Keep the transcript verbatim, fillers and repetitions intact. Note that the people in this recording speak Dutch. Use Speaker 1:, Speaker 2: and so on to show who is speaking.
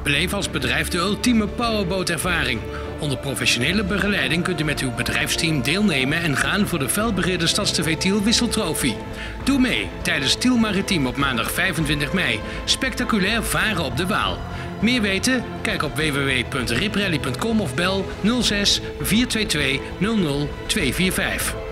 Speaker 1: Beleef als bedrijf de ultieme powerbootervaring. Onder professionele begeleiding kunt u met uw bedrijfsteam deelnemen en gaan voor de felbegeerde StadsTV Tiel Wisseltrofee. Doe mee tijdens Tiel Maritiem op maandag vijfentwintig mei. Spectaculair varen op de Waal. Meer weten? Kijk op w w w punt riprally punt com of bel nul zes vier twee twee nul nul twee vier vijf.